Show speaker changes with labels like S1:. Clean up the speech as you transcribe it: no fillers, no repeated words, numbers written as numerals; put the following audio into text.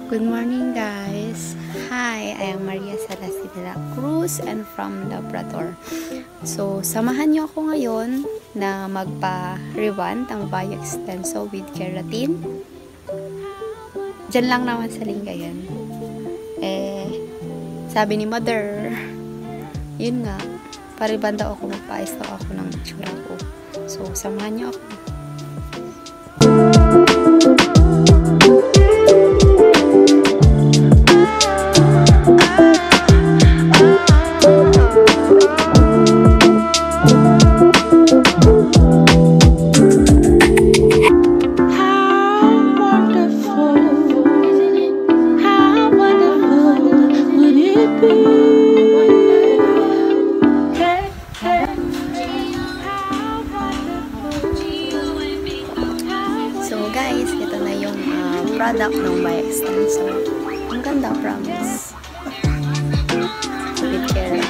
S1: Good morning guys! Hi, I am Maria Celeste de la Cruz and from Labrador. So, samahan niyo ako ngayon na magpa-rebond ang xtenso with keratin. Diyan lang naman sa Lingayen. Sabi ni Mother, yun nga, pa-rebond daw ako, magpa-ayos daw ako ng itsura ko. So, samahan niyo ako. So guys, ito na yung product ng xtenso. Ang ganda, promise. With keratin.